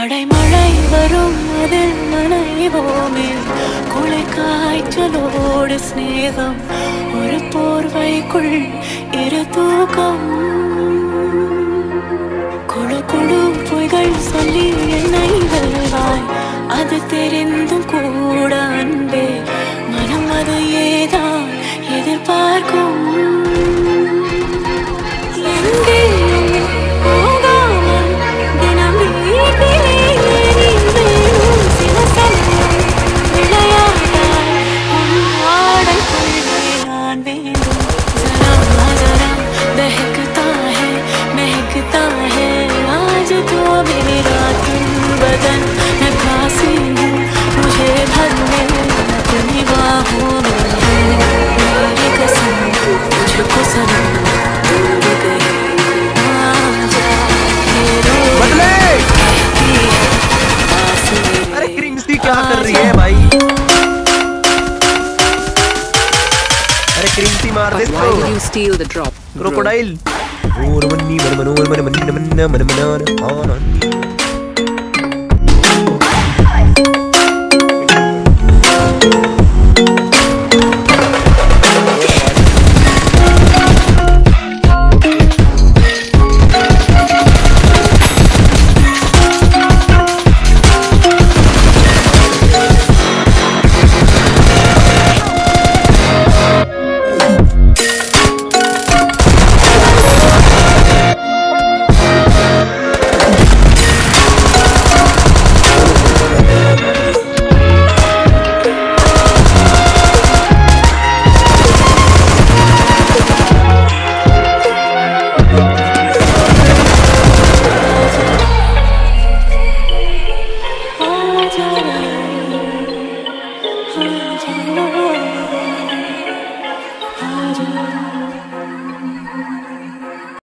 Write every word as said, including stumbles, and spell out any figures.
அடை மழை வரும் அதில் நனைவோமே குளிர் காய்ச்சலோடு ஸ்நேகம் ஒரு போர்வைக்குள் இரு தூக்கம் குழு குழு பொய்கள் சொல்லி என்னை வெல்வாய் அது தெரிந்தும் கூட அன்பே மனம் அது ஏதான் எதிர்பார்க்கும் क्या कर रही है भाई? अरे क्रिंसी मार दे इसको। Why did you steal the drop? Crocodile.